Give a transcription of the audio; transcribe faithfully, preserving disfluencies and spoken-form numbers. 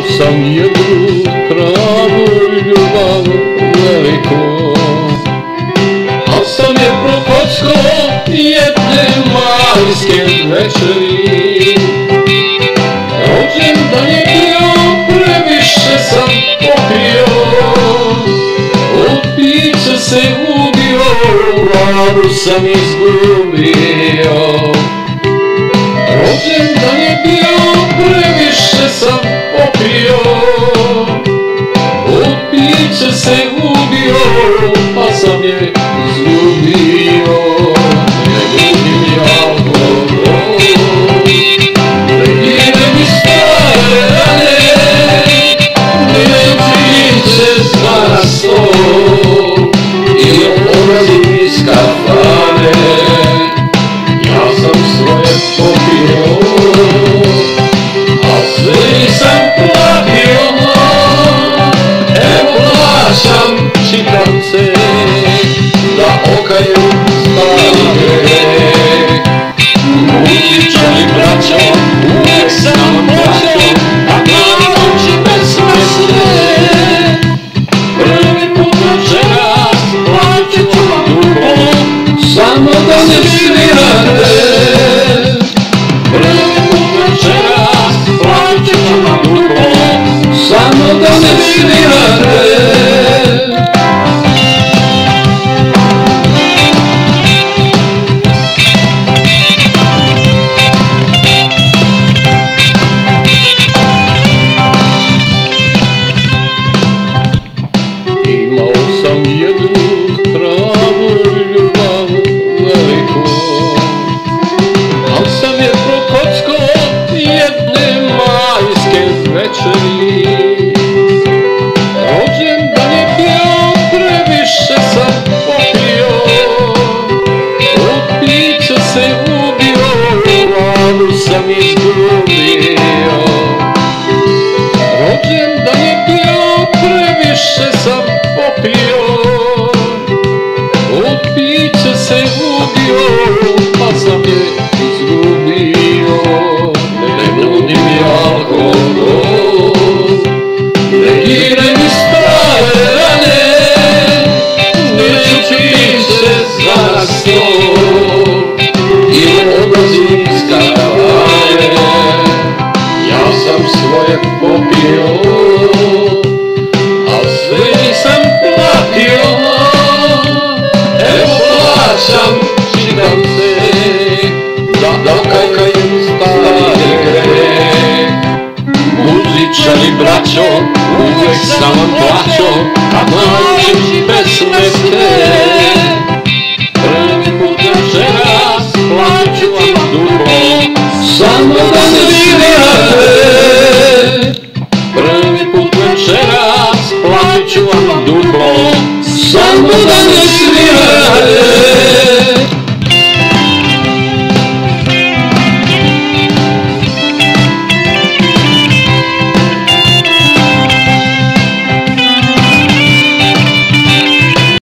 sam jednu pravu ljubav veliku, al sam je propocko jedne majske večeri. Rođendan je bio, previše sam popio, od pića se ubio, glavu sam izgubio. Rođendan je bio, previše sam popio, od pića se ubio, pa sam je izgubio. Ne ljubim ja alkohol, negiraj mi stare rane, neću priče za na stol i odlazim iz kafane. Ja sam svoje popio, a sve nisam platio, evo plaćam čitavce da okajem stari greh. Muzičari braćo, uvek sam plaćo, a glavne noći besmesne. Prvi put večeras plaćat ću vam duplo, samo da ne svirate. Prvi put večeras plaćat ću vam duplo, samo da ne svirate. Imao sam jednu pravu ljubav veliku, al sam je prokocko jedne majske večeri. Rođendan je bio, previše sam popio, od pića se ubio, glavu sam izgubio. Rođendan je bio, previše sam popio, od pića se ubio, pa sam je izgubio. Ne nudim ja alkohol, negiraj mi stare rane, neću piće za na stol i odlazim iz kafane. Ja sam svoje popio, al sve nisam platio, evo plaćam čitavce da okajem stari greh. Muzičari braćo, uvek sam vam plaćo, a noći besmesne.